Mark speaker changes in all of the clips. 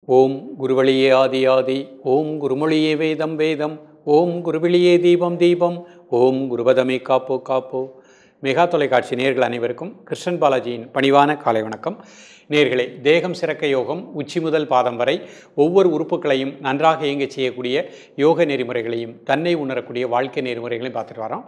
Speaker 1: ஓம் குருவழியே ஆதி ஆதி, ஓம் குருமொழியே வேதம் வேதம், ஓம் குருவிழியே தீபம் தீபம், ஓம் குருபதமே காப்போ காப்போ. மெகா தொலைக்காட்சி நேயர்கள் அனைவருக்கும் கிருஷ்ணன் பாலாஜியின் பணிவான காலை வணக்கம். நேயர்களே, தேகம் சிறக்க யோகம் உச்சி முதல் பாதம் வரை ஒவ்வொரு உறுப்புகளையும் நன்றாக இயங்கச் செய்யக்கூடிய யோக நெறிமுறைகளையும் தன்னை உணரக்கூடிய வாழ்க்கை நெறிமுறைகளையும் பார்த்துட்டு வரோம்.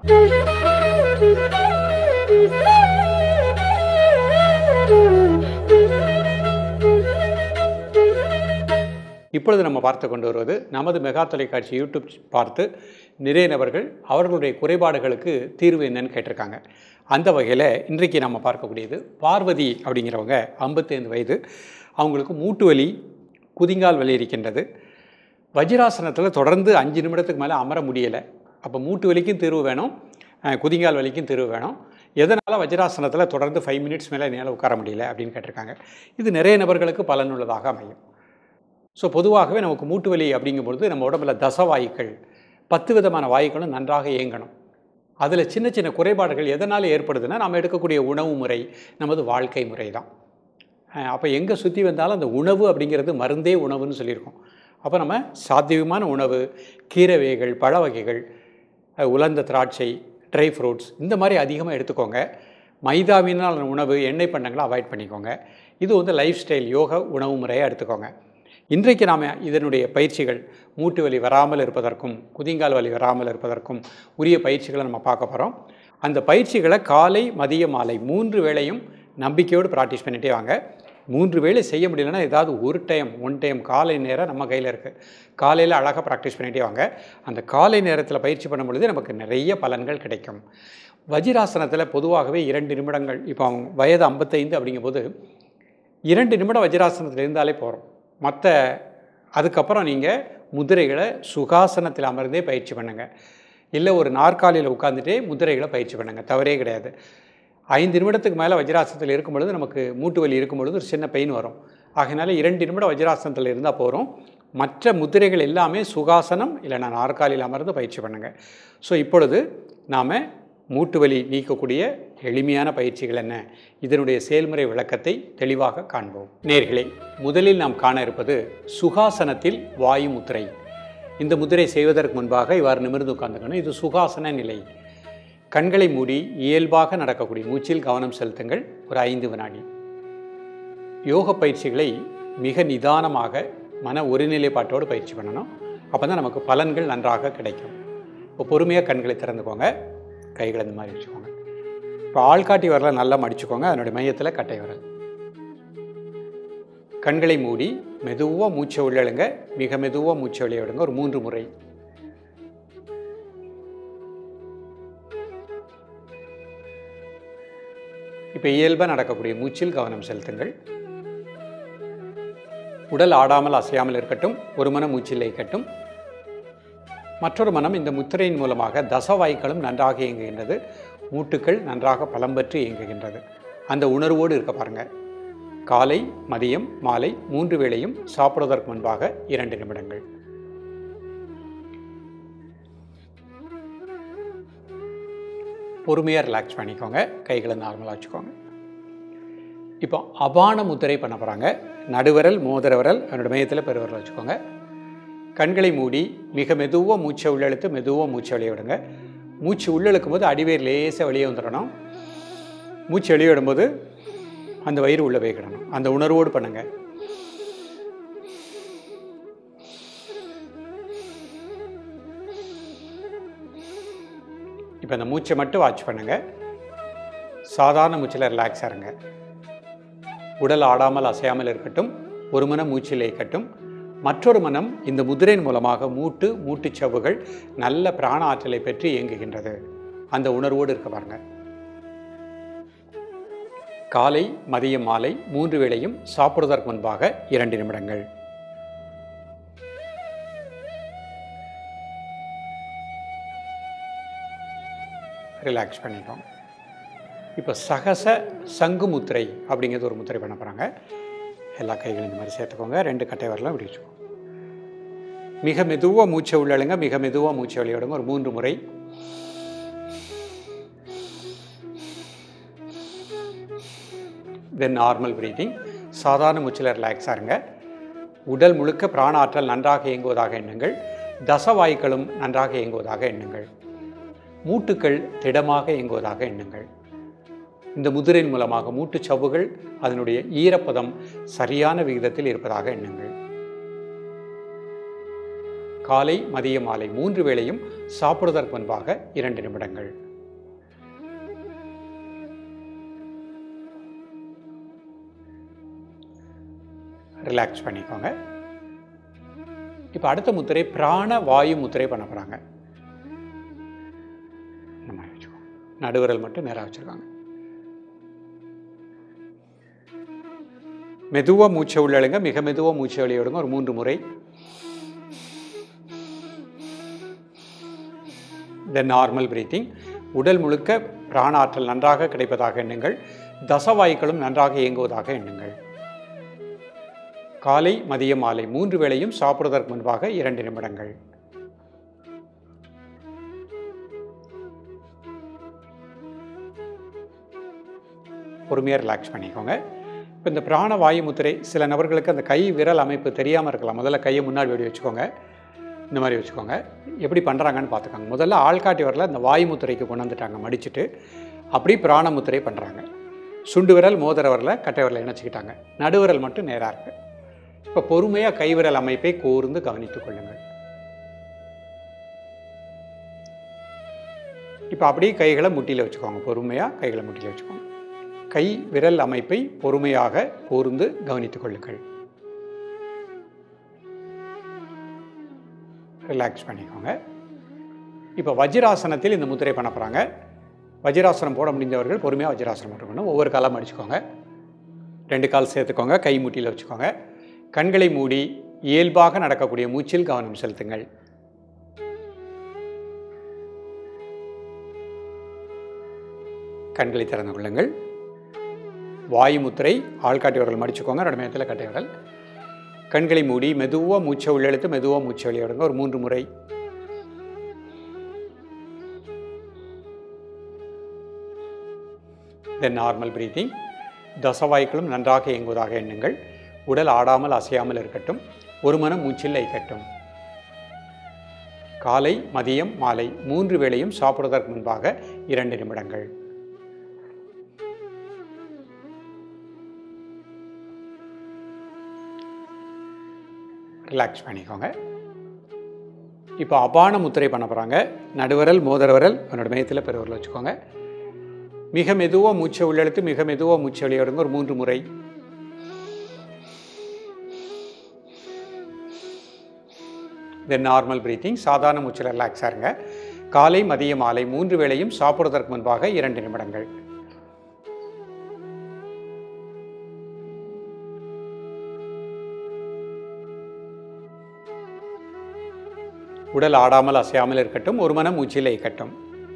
Speaker 1: இப்பொழுது நம்ம பார்த்து கொண்டு வருவது நமது மெகா தொலைக்காட்சி யூடியூப் பார்த்து நிறைய நபர்கள் அவர்களுடைய குறைபாடுகளுக்கு தீர்வு என்னன்னு கேட்டிருக்காங்க. அந்த வகையில் இன்றைக்கு நம்ம பார்க்கக்கூடியது பார்வதி அப்படிங்கிறவங்க 55 வயது. அவங்களுக்கு மூட்டு வலி, குதிங்கால் வலி இருக்கின்றது. வஜ்ராசனத்தில் தொடர்ந்து 5 நிமிடத்துக்கு மேலே அமர முடியலை. அப்போ மூட்டு வலிக்கும் தீர்வு வேணும், குதிங்கால் வலிக்கும் தீர்வு வேணும். எதனால் வஜ்ராசனத்தில் தொடர்ந்து 5 மினிட்ஸ் மேலே என்னால் உட்கார முடியல அப்படின்னு கேட்டிருக்காங்க. இது நிறைய நபர்களுக்கு பலனுள்ளதாக அமையும். ஸோ பொதுவாகவே நமக்கு மூட்டு வலி அப்படிங்கும்பொழுது நம்ம உடம்புல தசவாயுக்கள் 10 விதமான வாயுக்களும் நன்றாக இயங்கணும். அதில் சின்ன சின்ன குறைபாடுகள் எதனால் ஏற்படுதுன்னா நம்ம எடுக்கக்கூடிய உணவு முறை, நமது வாழ்க்கை முறை தான். அப்போ எங்கே சுற்றி வந்தாலும் அந்த உணவு அப்படிங்கிறது மருந்தே உணவுன்னு சொல்லியிருக்கோம். அப்போ நம்ம சாத்தியமான உணவு, கீரை வகைகள், பழ வகைகள், உலர்ந்த திராட்சை, ட்ரை ஃப்ரூட்ஸ் இந்த மாதிரி அதிகமாக எடுத்துக்கோங்க. மைதாவினால் உணவு, எண்ணெய் பண்டங்களை அவாய்ட் பண்ணிக்கோங்க. இது வந்து லைஃப் ஸ்டைல் யோகா உணவு முறையை எடுத்துக்கோங்க. இன்றைக்கு நாம் இதனுடைய பயிற்சிகள் மூட்டு வலி வராமல் இருப்பதற்கும் குதிங்கால் வலி வராமல் இருப்பதற்கும் உரிய பயிற்சிகளை நம்ம பார்க்க போகிறோம். அந்த பயிற்சிகளை காலை, மதிய, மாலை 3 வேளையும் நம்பிக்கையோடு ப்ராக்டிஸ் பண்ணிகிட்டே வாங்க. 3 வேளை செய்ய முடியலன்னா ஏதாவது ஒரு டைம் காலை நேரம் நம்ம கையில் இருக்குது. காலையில் அழகாக ப்ராக்டிஸ் பண்ணிகிட்டே வாங்க. அந்த காலை நேரத்தில் பயிற்சி பண்ணும் பொழுது நமக்கு நிறைய பலன்கள் கிடைக்கும். வஜ்ராசனத்தில் பொதுவாகவே 2 நிமிடங்கள், இப்போ அவங்க வயது 55 அப்படிங்கும்போது 2 நிமிடம் வஜ்ராசனத்தில் இருந்தாலே போகிறோம். மற்ற அதுக்கப்புறம் நீங்கள் முதிரைகளை சுகாசனத்தில் அமர்ந்தே பயிற்சி பண்ணுங்கள். இல்லை ஒரு நாற்காலியில் உட்காந்துட்டே முதிரைகளை பயிற்சி பண்ணுங்கள், தவறே கிடையாது. 5 நிமிடத்துக்கு மேலே வஜ்ராசனத்தில் இருக்கும் பொழுது நமக்கு மூட்டு வலி இருக்கும் பொழுது ஒரு சின்ன பெயின் வரும். ஆகையினால 2 நிமிடம் வஜ்ராசனத்தில் இருந்தால் போகிறோம். மற்ற முதிரைகள் எல்லாமே சுகாசனம் இல்லைனா நாற்காலியில் அமர்ந்து பயிற்சி பண்ணுங்கள். ஸோ இப்பொழுது நாம் மூட்டு வலி நீக்கக்கூடிய எளிமையான பயிற்சிகள் என்ன, இதனுடைய செயல்முறை விளக்கத்தை தெளிவாக காண்போம். நேயர்களே, முதலில் நாம் காண இருப்பது சுகாசனத்தில் வாயு முத்திரை. இந்த முத்திரை செய்வதற்கு முன்பாக இவ்வாறு நிமிர்ந்து உட்கார்ந்துக்கணும். இது சுகாசன நிலை. கண்களை மூடி இயல்பாக நடக்கக்கூடிய மூச்சில் கவனம் செலுத்துங்கள். ஒரு 5 வினாடி. யோக பயிற்சிகளை மிக நிதானமாக மன ஒருநிலைப்பாட்டோடு பயிற்சி பண்ணணும். அப்போ தான் நமக்கு பலன்கள் நன்றாக கிடைக்கும். இப்போ பொறுமையாக கண்களை திறந்துக்கோங்க. கைகளை இந்த மாதிரி வச்சுக்கோங்க. இப்போ ஆள்காட்டி வரல நல்லா மடிச்சுக்கோங்க. அதனுடைய மையத்தில் கட்டை வரல். கண்களை மூடி மெதுவாக மூச்சை உள்ளழுங்க, மிக மெதுவாக மூச்சை வெளியே விடுங்க. ஒரு 3 முறை. இப்போ இயல்பாக நடக்கக்கூடிய மூச்சில் கவனம் செலுத்துங்கள். உடல் ஆடாமல் அசையாமல் இருக்கட்டும். ஒரு மனம் மூச்சில் இருக்கட்டும். மற்றொரு மனம் இந்த முத்திரையின் மூலமாக தசவாய்க்களும் நன்றாக இயங்குகின்றது. மூட்டுக்கள் நன்றாக பலம் பெற்று இயங்குகின்றது. அந்த உணர்வோடு இருக்க பாருங்கள். காலை, மதியம், மாலை 3 வேளையும் சாப்பிடுவதற்கு முன்பாக 2 நிமிடங்கள். பொறுமையாக ரிலாக்ஸ் பண்ணிக்கோங்க. கைகளை நார்மலாக வச்சுக்கோங்க. இப்போ அபான முத்திரை பண்ண போகிறாங்க. நடுவிரல், மோதிர விரல் அதனோட மையத்தில் பெருவிரல் வச்சுக்கோங்க. கண்களை மூடி மிக மெதுவாக மூச்சை உள்ளெழுத்து மெதுவாக மூச்சை வெளியே விடுங்க. மூச்சு உள்ளெழுக்கும் போது அடிவயிறு லேசாக வெளியே வந்துடணும். மூச்சு வெளியே விடும்போது அந்த வயிறு உள்ளே போய்க்கிடணும். அந்த உணர்வோடு பண்ணுங்கள். இப்போ அந்த மூச்சை மட்டும் வாட்ச் பண்ணுங்கள். சாதாரண மூச்சில் ரிலாக்ஸாக இருங்க. உடல் ஆடாமல் அசையாமல் இருக்கட்டும். ஒரு மனம் மூச்சில் இருக்கட்டும். மற்றொரு மனம் இந்த முதிரையின் மூலமாக மூட்டுச் சவ்வுகள் நல்ல பிராண ஆற்றலை பெற்று இயங்குகின்றது. அந்த உணர்வோடு இருக்க பாருங்க. காலை, மதியம், மாலை 3 வேளையும் சாப்பிடுவதற்கு முன்பாக 2 நிமிடங்கள். ரிலாக்ஸ் பண்ணிட்டோம். இப்போ சகச சங்கு முத்திரை அப்படிங்கிறது ஒரு முத்திரை பண்ண போகிறாங்க. எல்லா கைகளும் இந்த மாதிரி சேர்த்துக்கோங்க. 2 கட்டை வரலாம் இப்படி வச்சுக்கோங்க. மிக மெதுவாக மூச்சை உள்ளழுங்க, மிக மெதுவாக மூச்சை வெளியிடுங்க. ஒரு 3 முறை. Then normal breathing. சாதாரண மூச்சில் ரிலாக்ஸாக இருங்க. உடல் முழுக்க பிராண ஆற்றல் நன்றாக இயங்குவதாக எண்ணுங்கள். தசவாய்க்களும் நன்றாக இயங்குவதாக எண்ணுங்கள். மூட்டுக்கள் திடமாக இயங்குவதாக எண்ணுங்கள். இந்த முதிரையின் மூலமாக மூட்டுச் சவ்வுகள் அதனுடைய ஈரப்பதம் சரியான விகிதத்தில் இருப்பதாக எண்ணுங்கள். காலை மதிய மாலை 3 வேளையும் சாப்பிடுவதற்கு முன்பாக 2 நிமிடங்கள். ரிலாக்ஸ் பண்ணிக்கோங்க. இப்போ அடுத்த முத்திரை பிராண வாயு முத்திரை பண்ண போகிறாங்க. இந்த மாதிரி வச்சுக்கோங்க. நடுவிரல் மட்டும் நேராக வச்சுருக்காங்க. மெதுவாக மூச்சை உள்ளழுங்க, மிக மெதுவாக மூச்சை வெளியிடுங்க. ஒரு 3 முறை. Then normal breathing. உடல் முழுக்க பிராண ஆற்றல் நன்றாக கிடைப்பதாக எண்ணுங்கள். தசவாய்க்களும் நன்றாக இயங்குவதாக எண்ணுங்கள். காலை மதிய மாலை 3 வேளையும் சாப்பிடுவதற்கு முன்பாக 2 நிமிடங்கள். பொறுமையாக ரிலாக்ஸ் பண்ணிக்கோங்க. இப்போ இந்த பிராண வாயு முத்திரை சில நபர்களுக்கு அந்த கை விரல் அமைப்பு தெரியாமல் இருக்கலாம். முதல்ல கையை முன்னாடி வெடி வச்சுக்கோங்க. இந்த மாதிரி வச்சுக்கோங்க. எப்படி பண்ணுறாங்கன்னு பார்த்துக்கோங்க. முதல்ல ஆள்காட்டி வரல இந்த வாயு முத்திரைக்கு கொண்டு வந்துட்டாங்க மடிச்சுட்டு. அப்படி பிராண முத்திரை பண்ணுறாங்க. சுண்டு விரல் மோதிர வரல கட்டை விரலை இணைச்சிக்கிட்டாங்க. நடுவிரல் மட்டும் நேராக இருக்குது. இப்போ பொறுமையாக கைவிரல் அமைப்பை கூர்ந்து கவனித்துக் கொள்ளுங்கள். இப்போ அப்படியே கைகளை முட்டியில் வச்சுக்கோங்க. பொறுமையாக கைகளை முட்டியில் வச்சுக்கோங்க. கை விரல் அமைப்பை பொறுமையாக கூர்ந்து கவனித்துக் கொள்ளுங்கள். ரிலாக்ஸ் பண்ணிக்கோங்க. இப்போ வஜ்ராசனத்தில் இந்த முத்திரை பண்ண போகிறாங்க. வஜ்ராசனம் போட முடிந்தவர்கள் பொறுமையாக வஜ்ராசனம் போட்டுக்கணும். ஒவ்வொரு காலம் அடிச்சுக்கோங்க. 2 கால் சேர்த்துக்கோங்க. கை முட்டியில் வச்சுக்கோங்க. கண்களை மூடி இயல்பாக நடக்கக்கூடிய மூச்சில் கவனம் செலுத்துங்கள். கண்களை திறந்து கொள்ளுங்கள். வாயு முத்திரை ஆள்காட்டி விரல் மடிச்சுக்கோங்க. 2 மையத்தில் கட்டை விரல். கண்களை மூடி மெதுவாக மூச்சை உள்ளெழுத்து மெதுவாக மூச்சை வெளியிடுங்க. ஒரு 3 முறை. Then normal breathing. தசவாய்க்களும் நன்றாக இயங்குவதாக எண்ணுங்கள். உடல் ஆடாமல் அசையாமல் இருக்கட்டும். ஒரு மனம் மூச்சில் லயிக்கட்டும். காலை மதியம் மாலை 3 வேளையும் சாப்பிடுவதற்கு முன்பாக 2 நிமிடங்கள். ரிலாக்ஸ் பண்ணிக்கோங்க. இப்போ அபான முத்திரை பண்ண போகிறாங்க. நடுவிரல் மோதிர விரல் என்னோட மையத்தில் பெருவிரல் வச்சுக்கோங்க. மிக மெதுவாக மூச்சை உள்ளெழுத்து மிக மெதுவாக மூச்சை வெளியிடுங்க. ஒரு 3 முறை. Then normal breathing. சாதாரண மூச்சில் ரிலாக்ஸாக இருங்க. காலை மதிய மாலை 3 வேளையும் சாப்பிடுவதற்கு முன்பாக 2 நிமிடங்கள். உடல் ஆடாமல் அசையாமல் இருக்கட்டும். ஒரு மனம் மூச்சில் லயிக்கட்டும்.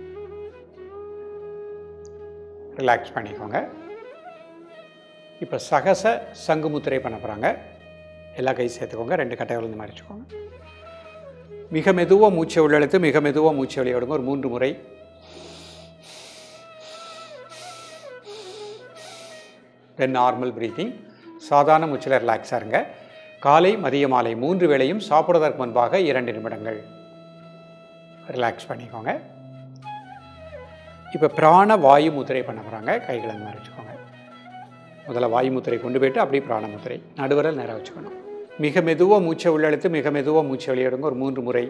Speaker 1: ரிலாக்ஸ் பண்ணிக்கோங்க. இப்போ சகச சங்கு முத்திரை பண்ண போகிறாங்க. எல்லா கை சேர்த்துக்கோங்க. 2 கட்டை விழுந்து மாதிரி வச்சுக்கோங்க. மிக மெதுவாக மூச்சை உள்ளெழுத்து மிக மெதுவாக மூச்சை வெளியிடுங்க. ஒரு 3 முறை. Then normal breathing. சாதாரண மூச்சில் ரிலாக்ஸாக இருங்க. காலை மதிய மாலை 3 வேளையும் சாப்பிடுவதற்கு முன்பாக 2 நிமிடங்கள். ரிலாக்ஸ் பண்ணிக்கோங்க. இப்போ பிராண வாயு முத்திரை பண்ண போகிறாங்க. கைகளை அந்த மாதிரி வச்சுக்கோங்க. முதல்ல வாயு முத்திரை கொண்டு போய்ட்டு அப்படியே பிராண முத்திரை. நடுவிரல் நேராக வச்சுக்கணும். மிக மெதுவாக மூச்சை உள்ளெழுத்து மிக மெதுவாக மூச்சை வெளியிடுங்க. ஒரு 3 முறை.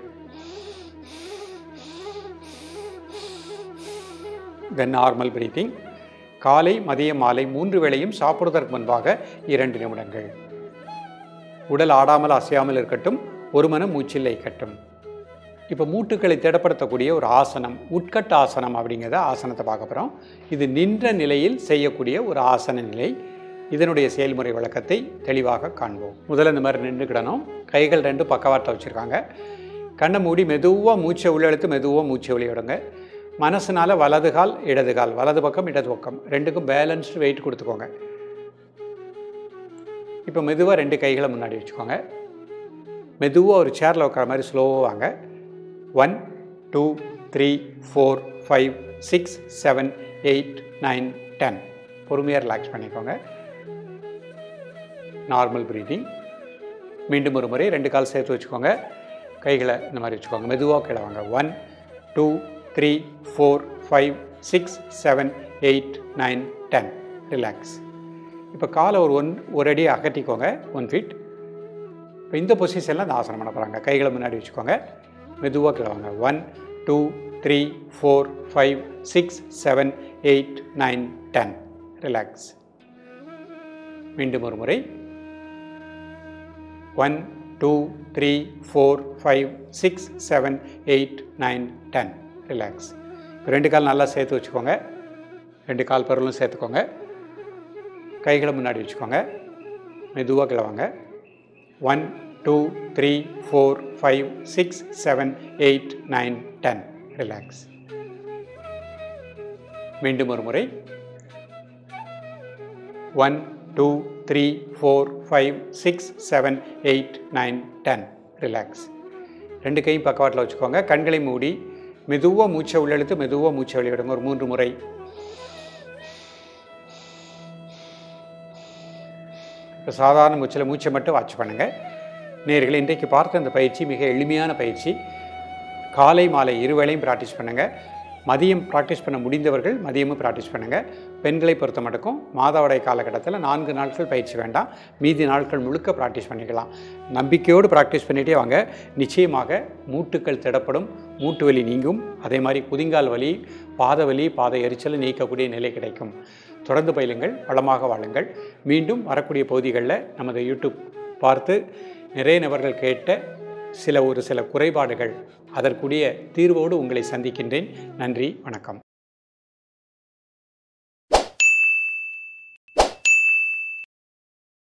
Speaker 1: Then normal breathing. காலை மதிய மாலை 3 வேளையும் சாப்பிடுவதற்கு முன்பாக 2 நிமிடங்கள். உடல் ஆடாமல் அசையாமல் இருக்கட்டும். ஒரு மனம் மூச்சில் லயிக்கட்டும். இப்போ மூட்டுக்களை திடப்படுத்தக்கூடிய ஒரு ஆசனம் உட்கட்ட ஆசனம் அப்படிங்கிறத ஆசனத்தை பார்க்க போகிறோம். இது நின்ற நிலையில் செய்யக்கூடிய ஒரு ஆசன நிலை. இதனுடைய செயல்முறை விளக்கத்தை தெளிவாக காண்போம். முதல்ல இந்த மாதிரி நின்றுக்கிடணும். கைகள் 2 பக்கவாட்டில் வச்சுருக்காங்க. கண்ணை மூடி மெதுவாக மூச்சை உள்ளெழுத்து மெதுவாக மூச்சை வெளியிடுங்க. மனசுனால வலது கால் இடது கால், வலது பக்கம் இடது பக்கம் 2க்கும் பேலன்ஸ்டு வெயிட் கொடுத்துக்கோங்க. இப்போ மெதுவாக 2 கைகளை முன்னாடி வச்சுக்கோங்க. மெதுவாக ஒரு சேரில் உட்கார மாதிரி ஸ்லோவாக வாங்க. 1 2 3 4 5 6 7 8 9 10. பொறுமையாக ரிலாக்ஸ் பண்ணிக்கோங்க. Normal breathing. மீண்டும் ஒரு முறை 2 கால் சேர்த்து வச்சுக்கோங்க. கைகளை இந்த மாதிரி வச்சுக்கோங்க. மெதுவாக கீழே வாங்க. 1 2 3 4 5 6 7 8 9 10. ரிலாக்ஸ். இப்போ காலை ஒரு அடி அகட்டிக்கோங்க. 1 feet. இப்போ இந்த பொசிஷனில் அந்த ஆசனம் பண்ண போகிறாங்க. கைகளை முன்னாடி வச்சுக்கோங்க. மெதுவாக கீழே வாங்க. 1 2 3 4 5 6 7 8 9 10. ரிலாக்ஸ். மீண்டும் ஒரு முறை. 1 2 3 4 5 6 7 8 9 10. ரிலாக்ஸ். இப்போ 2 கால் நல்லா சேர்த்து வச்சுக்கோங்க. 2 கால் பெறலும் சேர்த்துக்கோங்க. கைகளை முன்னாடி வச்சுக்கோங்க. மெதுவாக கீழே வாங்க. 1 2 3 4 5 6 7 8 9 10. ரிலாக்ஸ். மீண்டும் ஒரு முறை. 1 2 3 4 5 6 7 8 9 10. ரிலாக்ஸ். 2 கையும் பக்கவாட்டில் வச்சுக்கோங்க. கண்களை மூடி மெதுவாக மூச்சை உள்ளெழுத்து மெதுவாக மூச்சை வெளியிடுங்க. ஒரு 3 முறை. இப்போ சாதாரண மூச்சை மட்டும் வாட்ச் பண்ணுங்கள். நேயர்களே, இன்றைக்கு பார்த்த இந்த பயிற்சி மிக எளிமையான பயிற்சி. காலை மாலை இருவேளையும் ப்ராக்டிஸ் பண்ணுங்கள். மதியம் ப்ராக்டிஸ் பண்ண முடிந்தவர்கள் மதியமும் ப்ராக்டிஸ் பண்ணுங்கள். பெண்களை பொறுத்த மட்டுக்கும் மாதவிடாய் காலகட்டத்தில் 4 நாட்கள் பயிற்சி வேண்டாம். மீதி நாட்கள் முழுக்க ப்ராக்டிஸ் பண்ணிக்கலாம். நம்பிக்கையோடு ப்ராக்டிஸ் பண்ணிகிட்டே வாங்க. நிச்சயமாக மூட்டுக்கள் திடப்படும், மூட்டு வலி நீங்கும். அதே மாதிரி குதிங்கால் வலி, பாத எரிச்சலை நீக்கக்கூடிய நிலை கிடைக்கும். தொடர்ந்து பயிலுங்கள், வளமாக வாழுங்கள். மீண்டும் வரக்கூடிய பகுதிகளில் நமது யூடியூப் பார்த்து நிறைய நபர்கள் கேட்ட சில குறைபாடுகள், அதற்குரிய தீர்வோடு உங்களை சந்திக்கின்றேன். நன்றி, வணக்கம்.